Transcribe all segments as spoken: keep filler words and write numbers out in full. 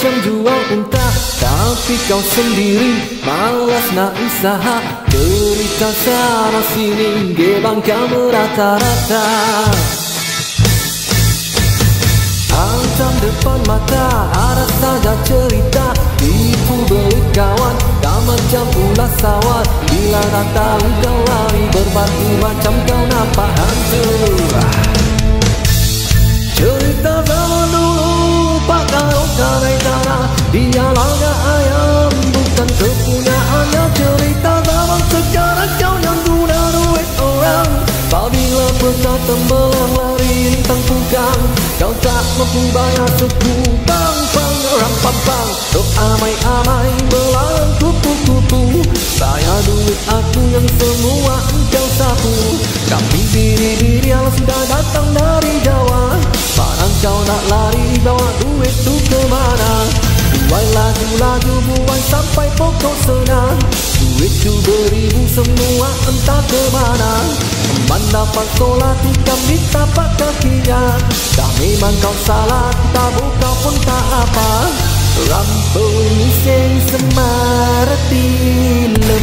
macam jual unta, tapi kau sendiri malas nak usaha. Cerita sana sini gebang kamu rata-rata. Ancam depan mata ada saja cerita, tipu belit kawan tak macam ulas sawat. Bila tak tahu kau lari berbatu macam kau nampak hantu. Cerita zaman dulu Pak Karo naik tanah, dia laga ayam bukan kepunyaannya. Cerita zaman sekarang kau yang guna duit orang. Apabila pecah tembelang lari lintang pugang, kau tak mampu bayar suku bang bang ram pam bang. Dok amai-amai melarang kupu-kupu, bayar duit aku yang semua engkau sapu. Kambing biri-biri yang sudah datang dari Jawa, mana kau nak lari bawa duit tu ke mana? Buai laju-laju buai sampai pokok senang, duit tu beribu semua entah ke mana. Teman dapat sekolah tikam di tapak kakinya, dah memang kau salah tak buka pun tak apa. Rampung sing semar tilem.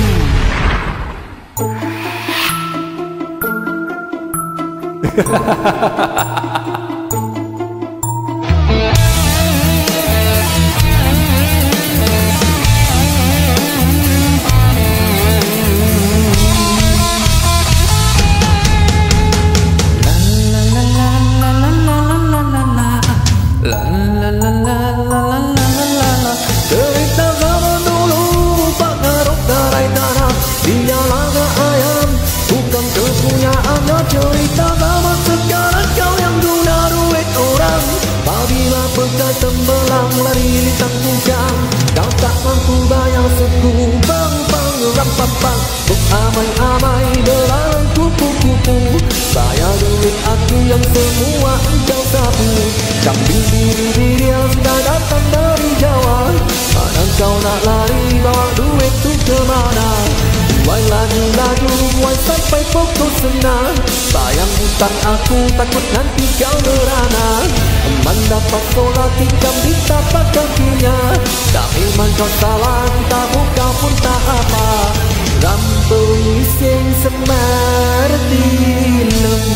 Cerita zaman dulu Pak Karo naik tanah, dia laga ayam bukan kepunyaannya. Cerita zaman sekarang kau yang guna duit orang. Apabila pecah tembelang lari lintang pugang, kau tak mampu bayar suku bang bang ram pam bang. Buk amai-amai belarang kupu-kupu, bayar duit aku yang semua engkau sapu. Kambing biri-biri yang sudah datang dari Jawa, mana kau nak lari bawa duit tu ke mana? Buai laju-laju buai sampai pokok senang, sayang hutang aku takut nanti kau merana. Teman dapat sekolah tikam di tapak kakinya, tak memang kau salah tak buka pun tak apa. Rampung sing semar tilem,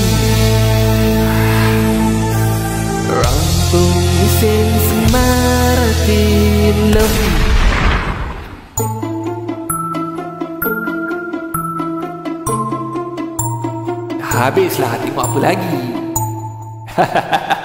rampung sing semar tilem. Habislah, tengok apa lagi.